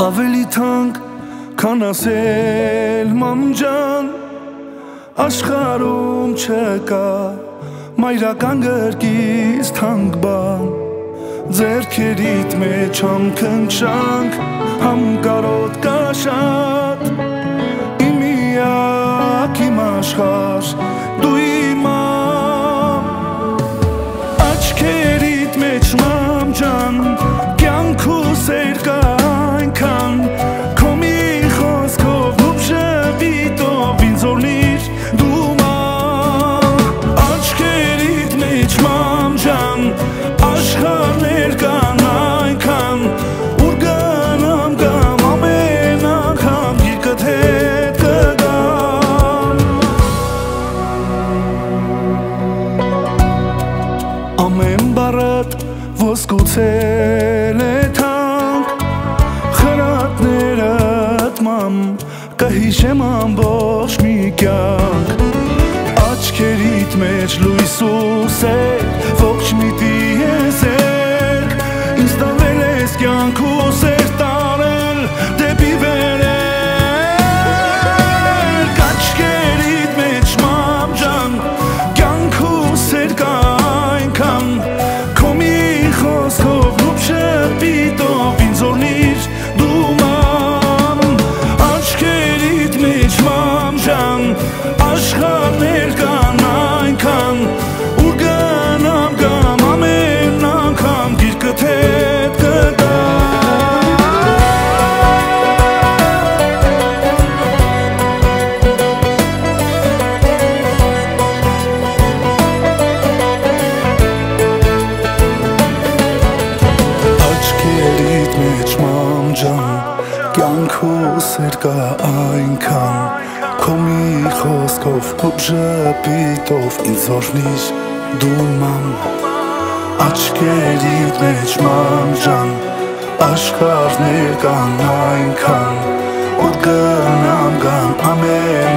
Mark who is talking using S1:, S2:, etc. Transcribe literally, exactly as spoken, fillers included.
S1: Ավելի թանկ, քան ասել մամ ջան, աշխարհում չկա մայրական գրկից թանկ բան։ Ձեռքերիդ մեջ համ քնքշանք, համ կարոտ կաշատ, իմ միակ, իմ աշխարհ, դու իմ մամ։ Աչքերիդ մեջ մամ ջան, կյանքուս էր կա այնքան, քո մի խոսքով ու շվիտով ինձ օրնիր դու մամ։ Աչքերիդ մեջ մամ ջան, աշխարհներ կան այնքան, ուր գնամ գամ ամեն անգամ գիրկդ հետ կգամ։ Ամեն բառդ ոսկուցել է թանկ, խրատներդ մամ կհիշեմ ամբողջ մի կյանք։ Աչքերիդ մեջ լույս ու սեր, ողջ մի տիեզերք, ինձ տվել ես կյանք ու սեր տարել դեպի վերելք։ Աչքերիդ մեջ մամ ջան, կյանք ու սեր կա այնքան, քո մի խոսքով ու շպիտով ինձ օրնիր դու մամ։ Աչքերիդ մեջ մամ ջան, աշխարհներ կան այնքան, ուր գնամ գամ ամեն անգամ գիրկդ հետ կգամ։ Աչքերիդ մեջ մամ ջան, կյանքուս էր կա այնքան, քո մի խոսքով ու շպիտով ինձ օրհնիր դու մամ։ Աչքերիդ մեջ մամ ջան, աշխարհներ կան այնքան, ուր գնամ գամ ամեն